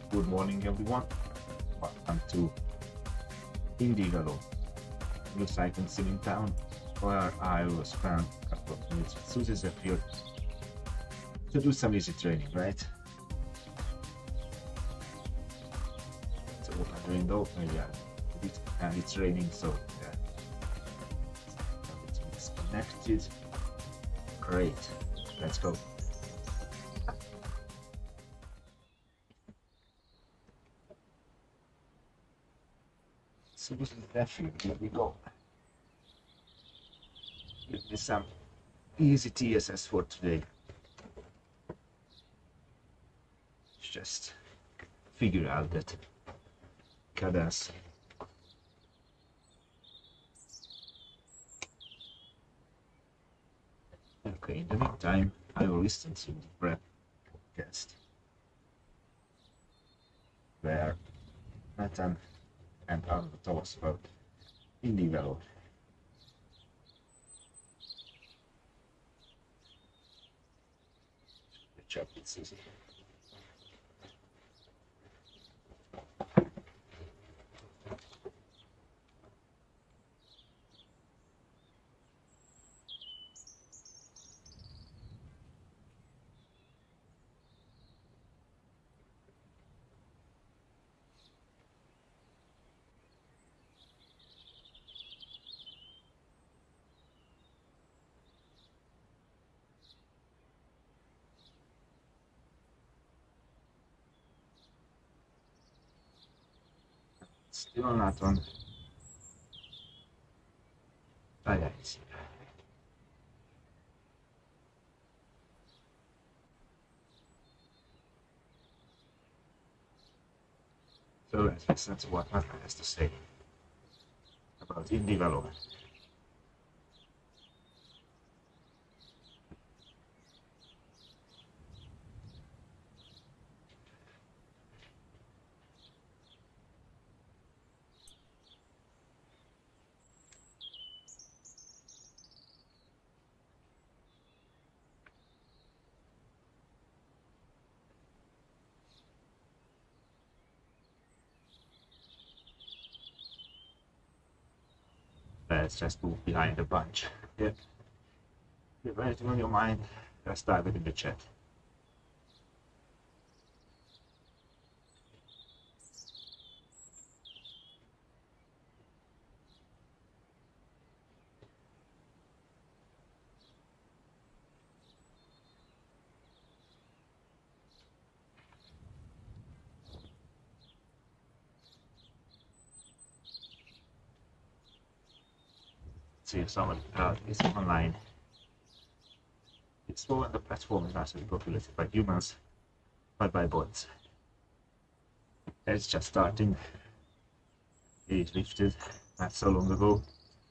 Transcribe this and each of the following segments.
Good morning, everyone. Welcome to indieVelo. News items in town, where I will spend a couple of minutes with Susie Zephyr to do some easy training, right? So what I'm doing though, yeah, and it's raining, so yeah, it's connected. Great, let's go. So this is definitely, here we go. Give me some easy TSS for today. Just figure out that cadence. Okay, in the meantime, I will listen to the prep podcast where Nathan and Arno talks about indieVelo. The job is easy. Still not on. Ah, yeah, it's here. So let's listen to what Nathan has to say about indieVelo. Let's just move behind the bunch. Yeah. If you have anything on your mind, just type it in the chat. See if someone is online. It's slow and the platform is actually populated by humans, but by bots. It's just starting. It lifted not so long ago.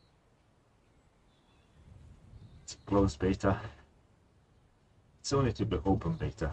It's a closed beta. It's only to the open beta.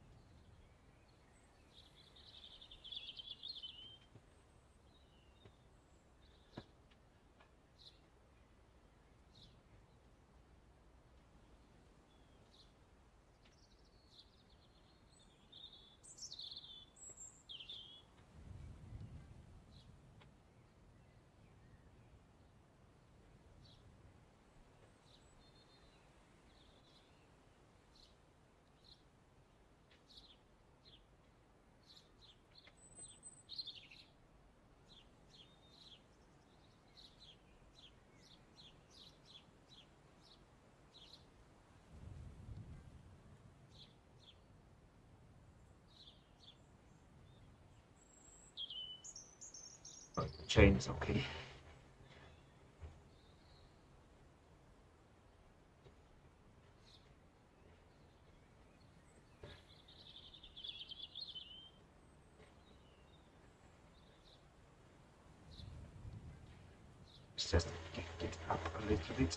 But the chain is okay. Let's just get it up a little bit.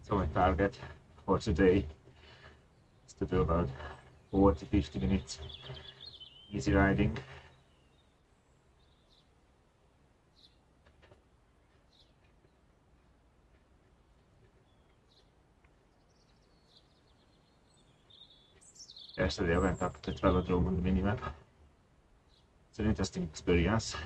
So my target for today is to do about 40-50 minutes easy riding. Yesterday I went up to the velodrome on the minimap. It's an interesting experience.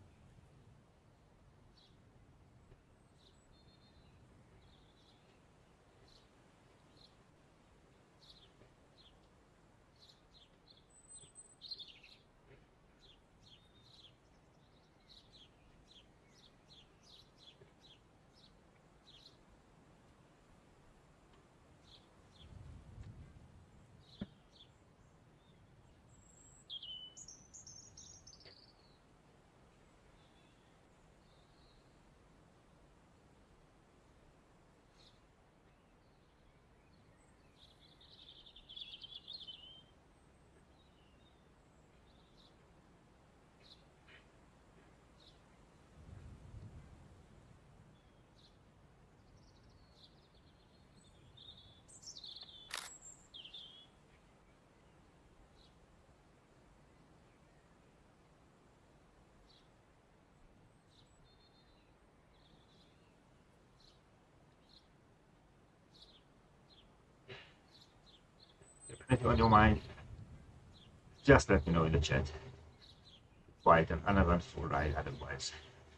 If anything on your mind, just let me know in the chat. Quite an uneventful ride otherwise.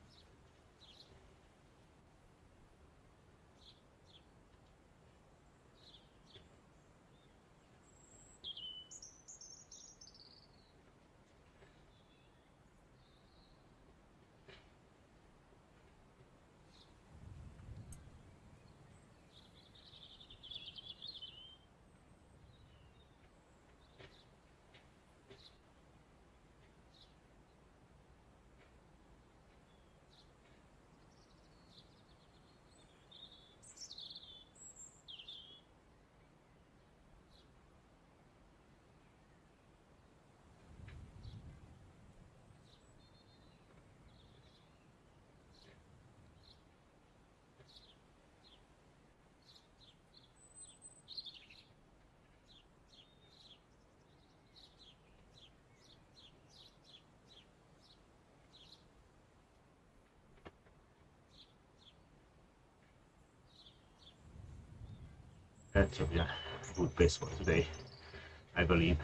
That should be a good pace for today, I believe.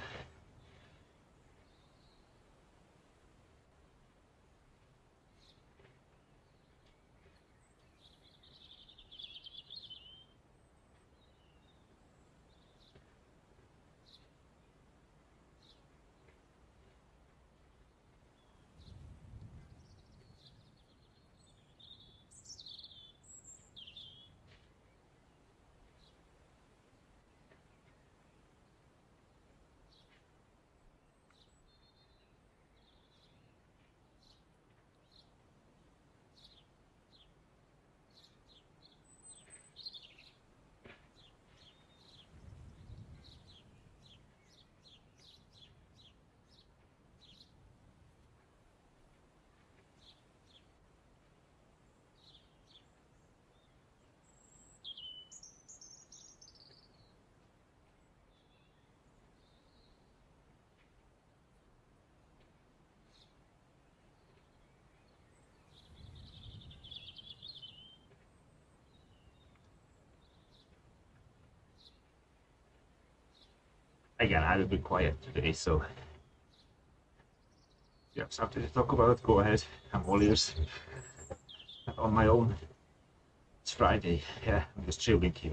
Again, I will be quiet today, so if you have something to talk about, go ahead. I'm all ears. On my own. It's Friday. Yeah, I'm just chilling here.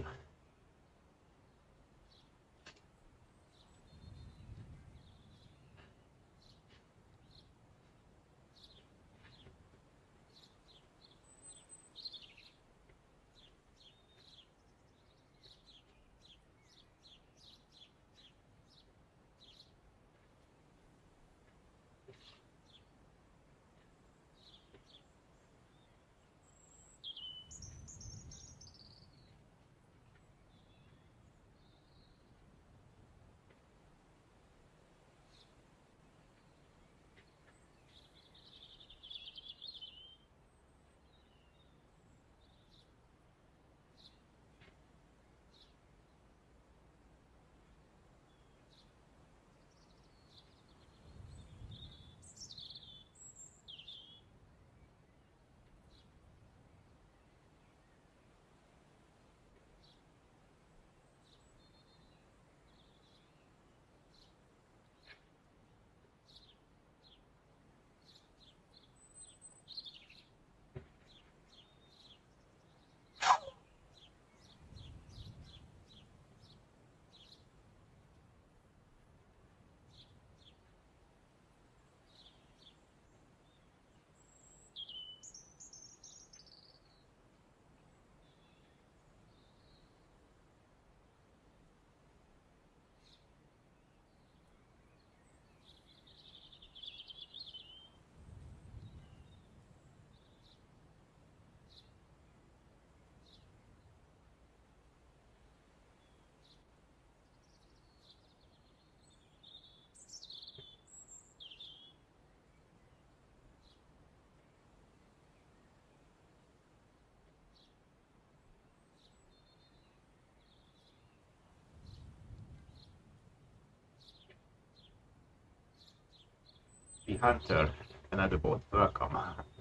The Hunter, another boat. Welcome.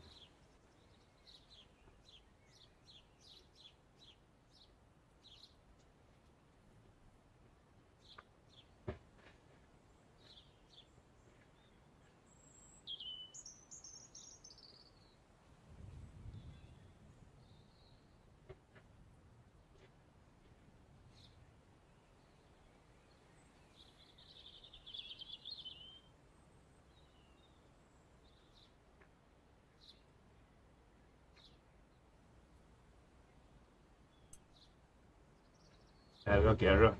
Hello, Gero.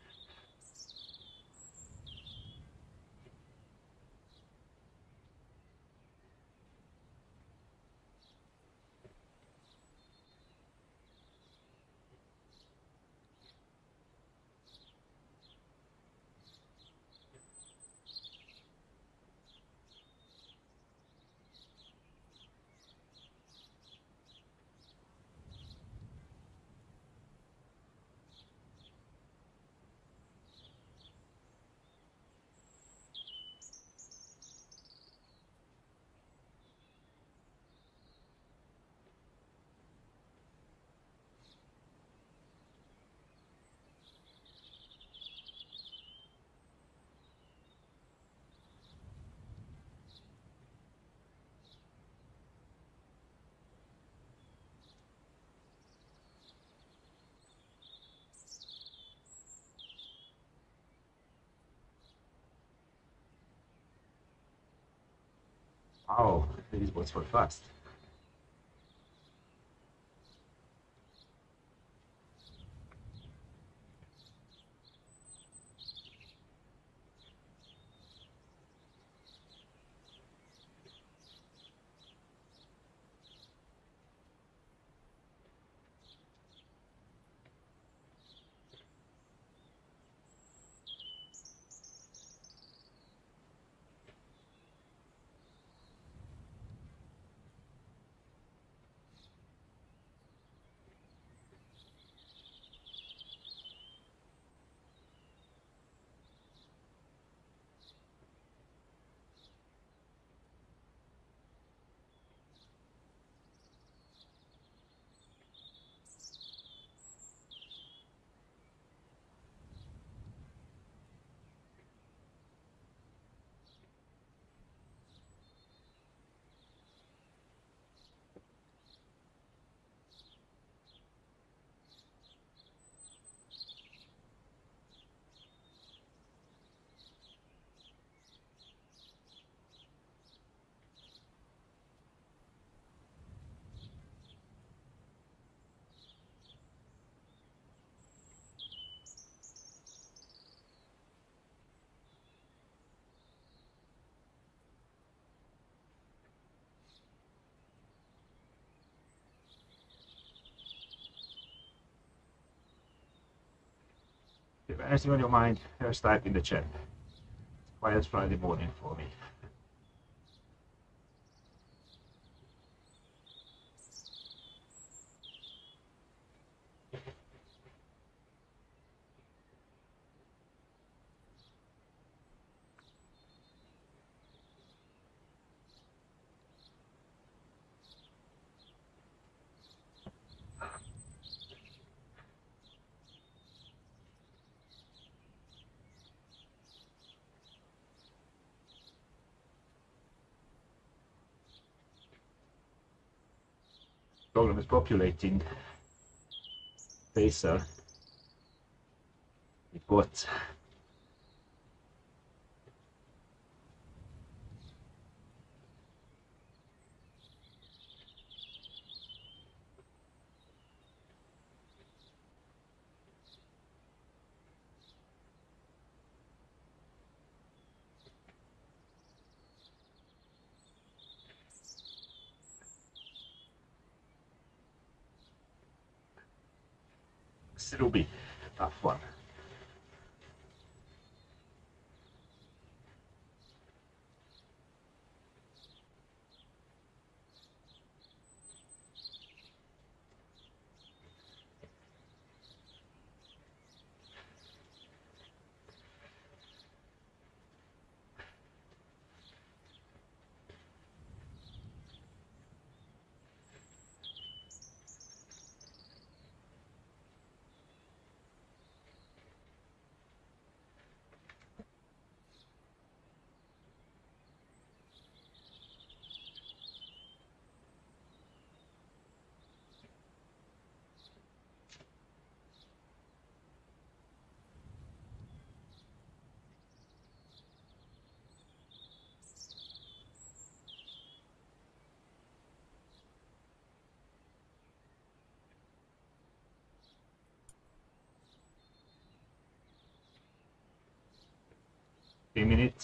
Wow, these boats were fast. If anything on your mind, just type in the chat. It's quiet Friday morning for me. Problem is populating Pacer. It got it'll be a tough one. 3 minutes.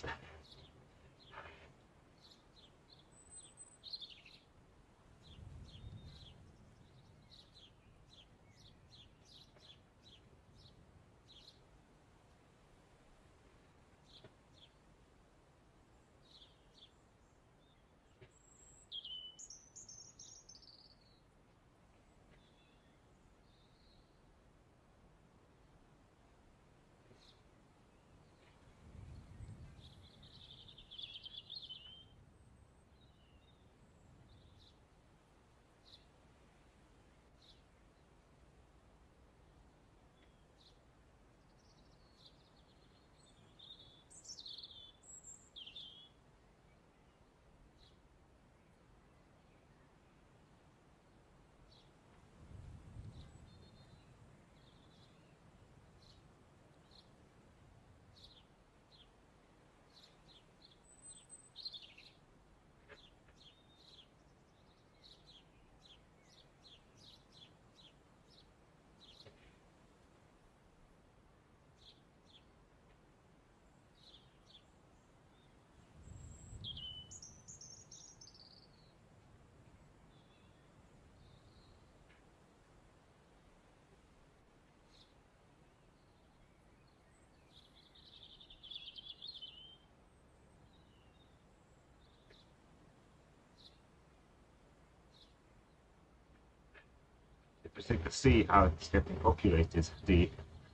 Interesting to see how it's getting populated, the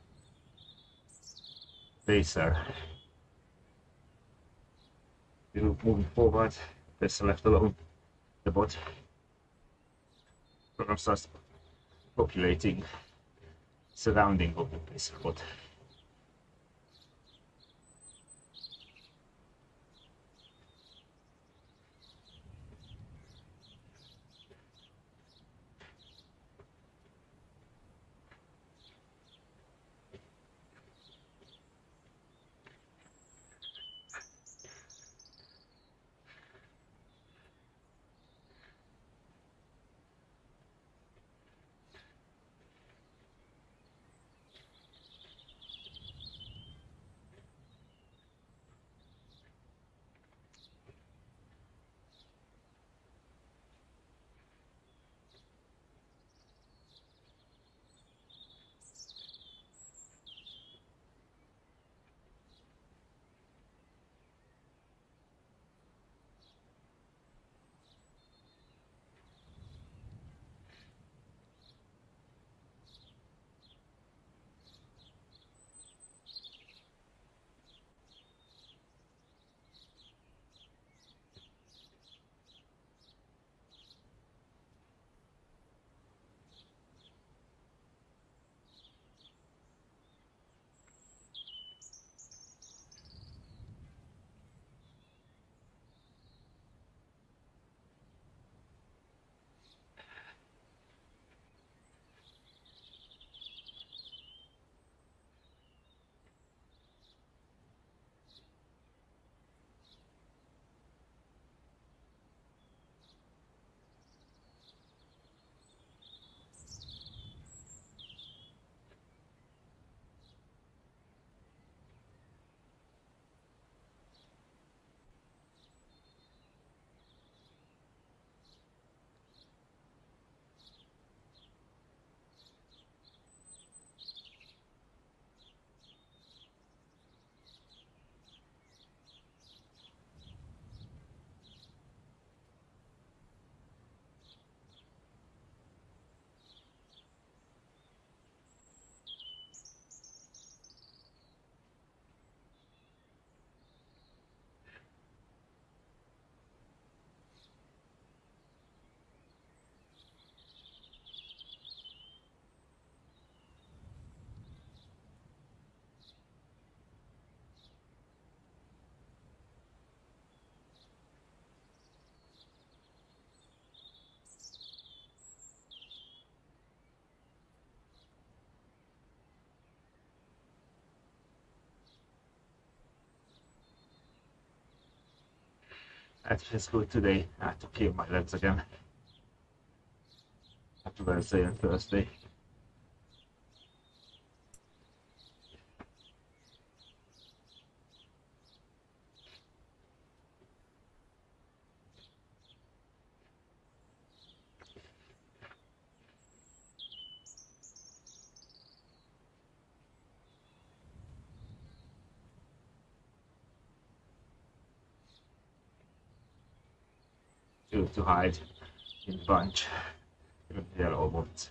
laser. Moving forward, laser left alone, the bot program starts populating surrounding of the laser bot. That feels good today. I have to clear my legs again. After Wednesday and Thursday. to hide in bunch in yellow ones.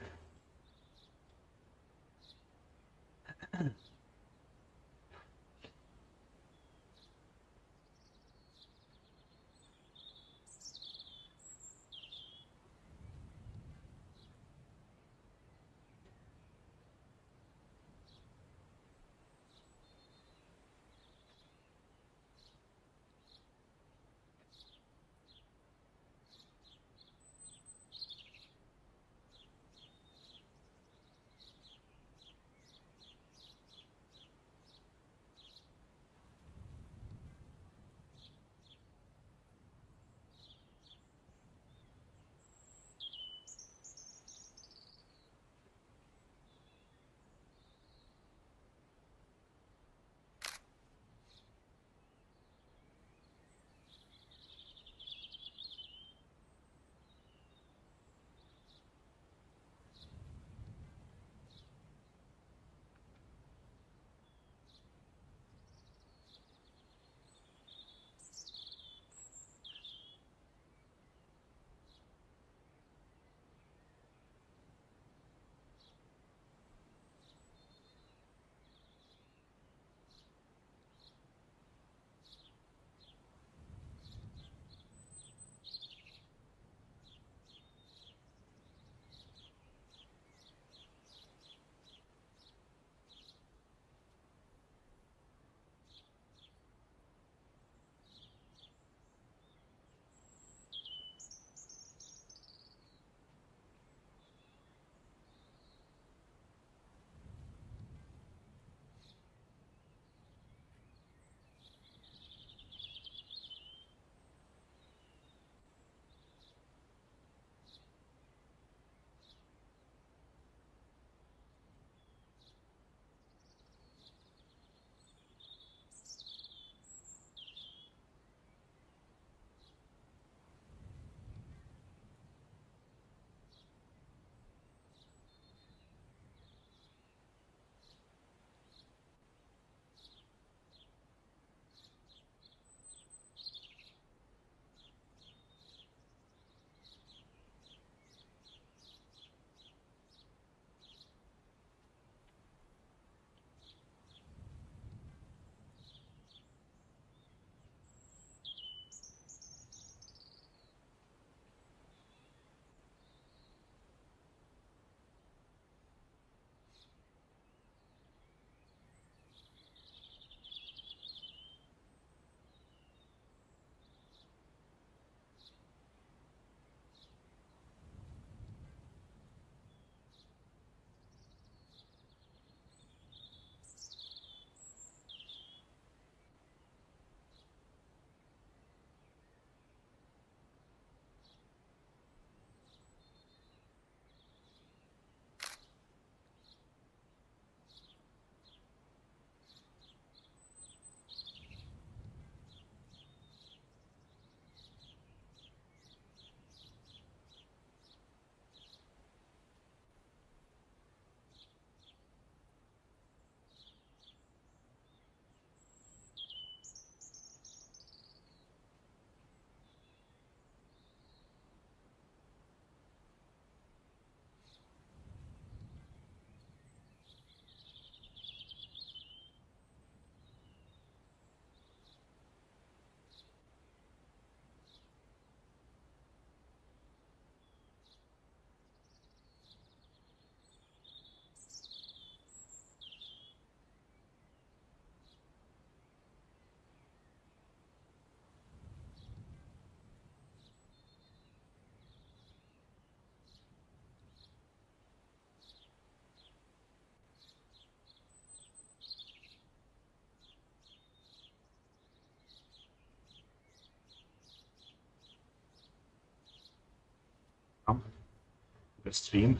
The stream,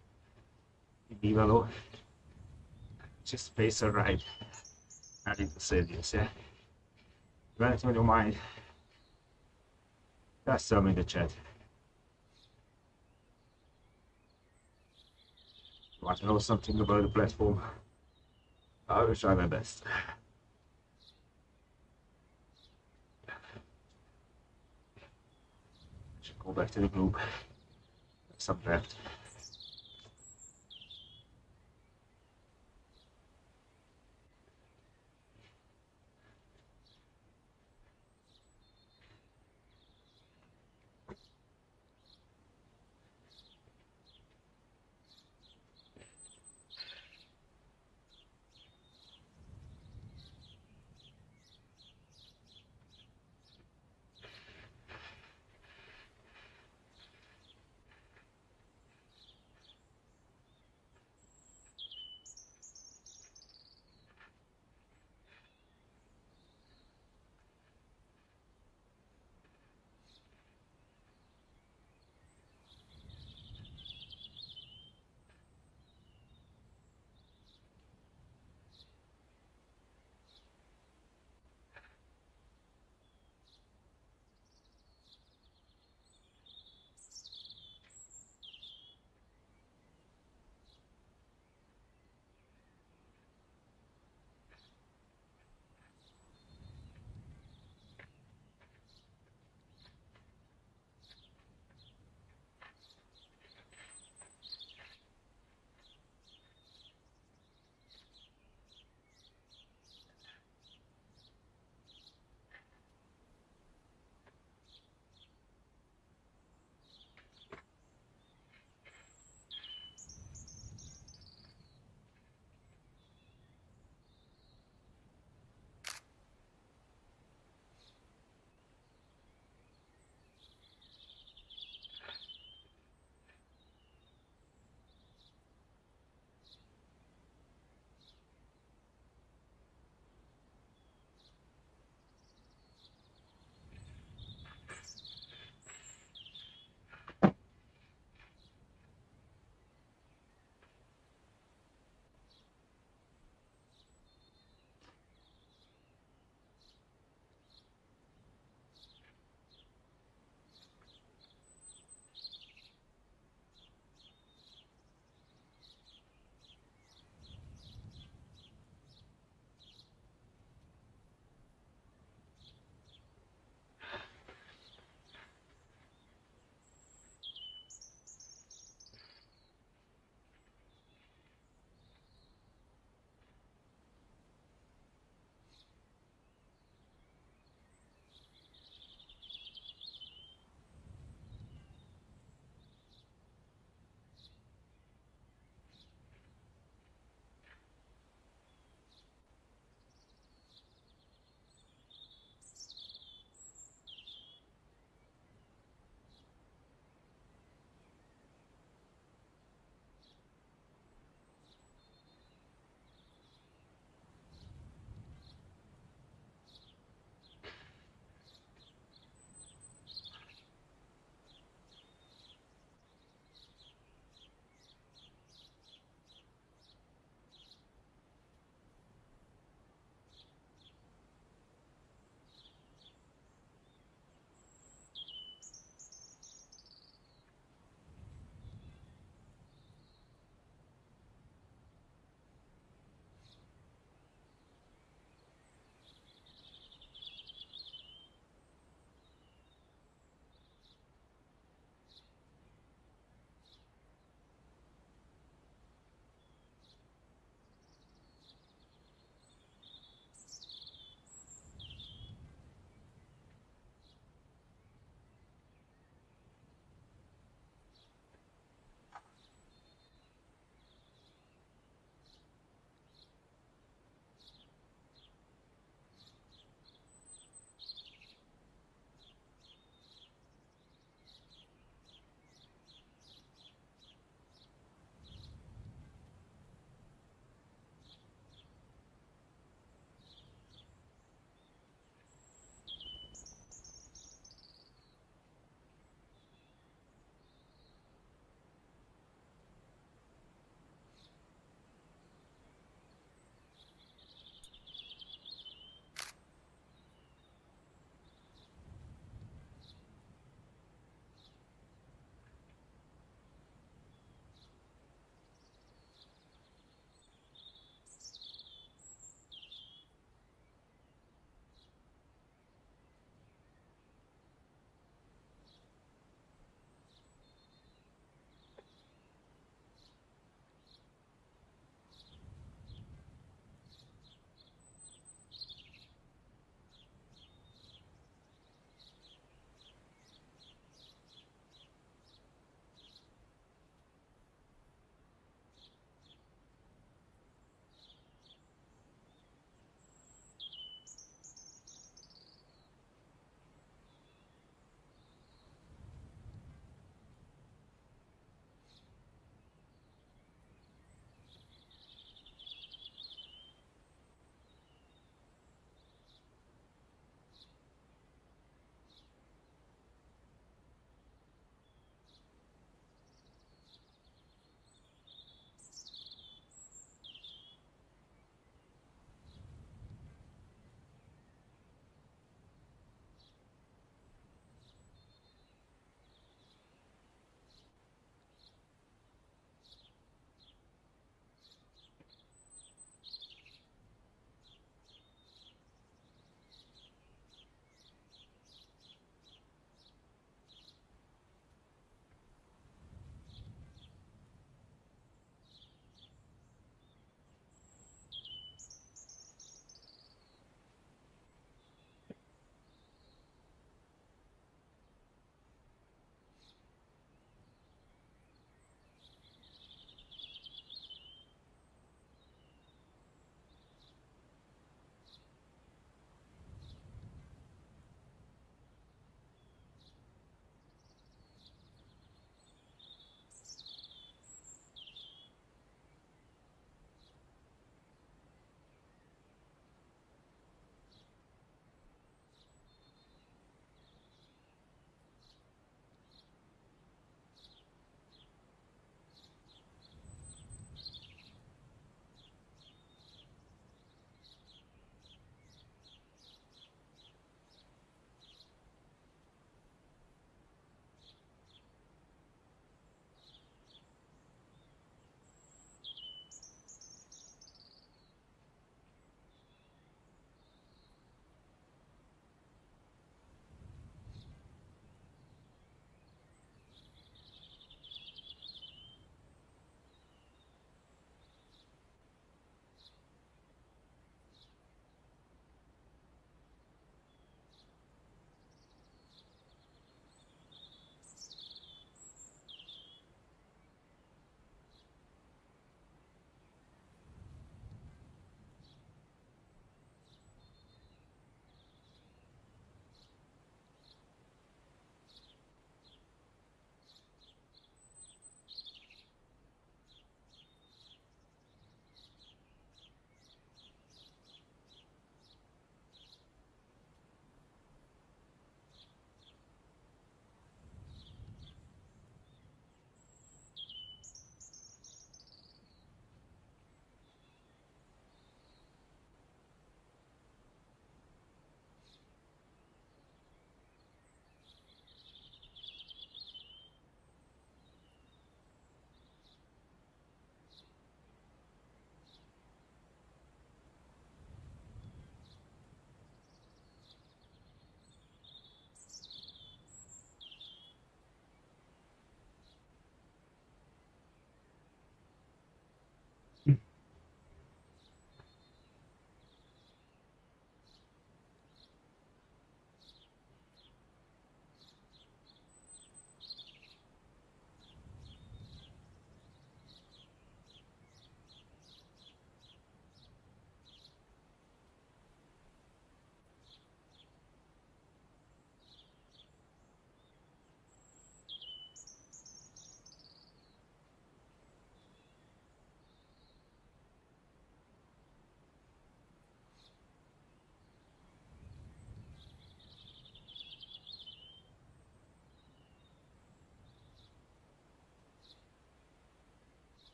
indieVelo, just spacer right. I need to say this, yeah. If anything on your mind, just tell me in the chat. You want to know something about the platform? I will try my best. Go back to the group. Subtract.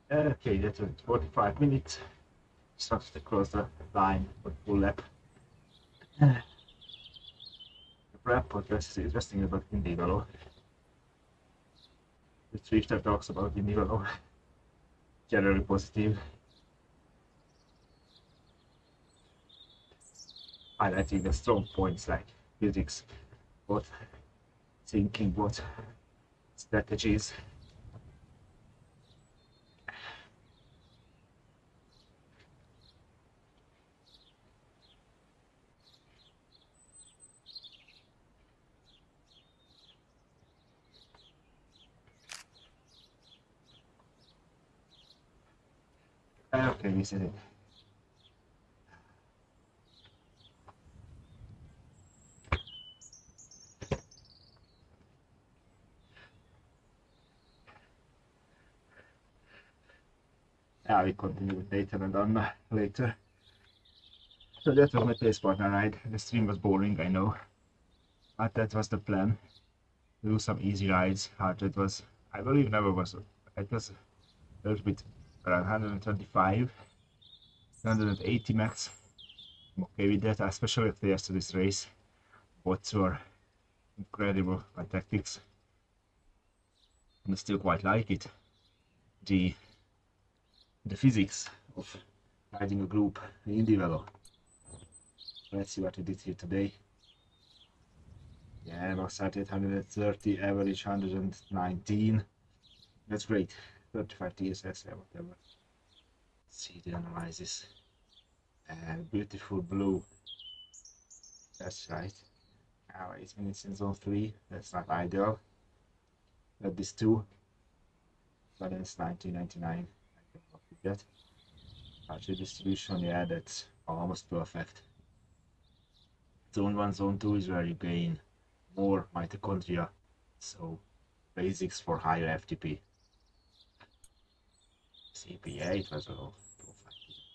Okay, that was 45 minutes. Started to cross the line for full lap. The prep podcast is interesting about indieVelo. The Twitter talks about indieVelo. Generally positive. Highlighting the strong points like physics, what thinking, what strategies. Okay, this is it. We continue with Nathan and Anna later. So that was my pace partner ride. The stream was boring, I know, but that was the plan. Do some easy rides. Hard rate was, I believe, never was. It was a little bit around 125, 180 max. I'm okay with that, especially after yesterday's race. Bots were incredible by Tacx, and I still quite like it. The physics of riding a group in indieVelo. Let's see what we did here today. Yeah, I started 130, average 119. That's great. 35 TSS, whatever. Let's see the analysis. Beautiful blue. That's right. Now 8 minutes in zone 3. That's not ideal. But this 2. Balance 1999. I can work with that. Partial distribution, yeah, that's almost perfect. Zone 1, zone 2 is where you gain more mitochondria, so basics for higher FTP. CPA, it was all perfect.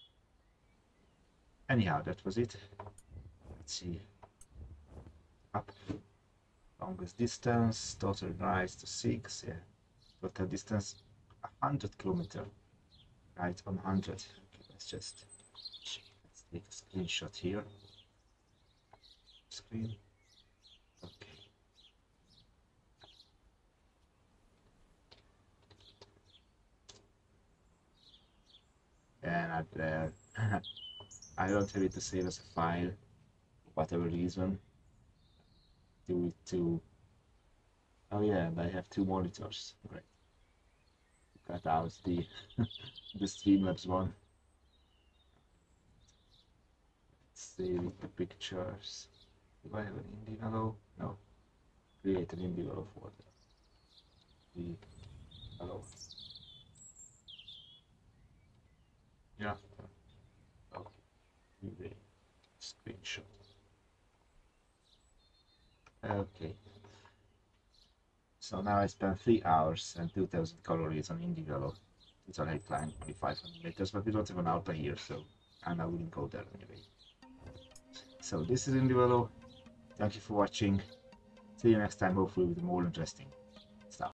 Anyhow, that was it. Let's see. Up. Longest distance, total rise to 6, yeah. Total distance 100 km. Right on 100. Okay, let's take a screenshot here. Screen. Okay. Yeah, not there. I don't have it to save as a file, for whatever reason. Do it to. Oh yeah, and I have 2 monitors. Great. Cut out the the Streamlabs one. Let's save the pictures. Do I have an indieVelo? No. Create an indieVelo folder. Hello. Yeah. Okay. Screenshot. Okay. So now I spent 3 hours and 2000 calories on indieVelo. It's a height climb, only 500 meters, but we don't have an alpha here, so and I wouldn't go there anyway. So this is indieVelo. Thank you for watching. See you next time, hopefully with more interesting.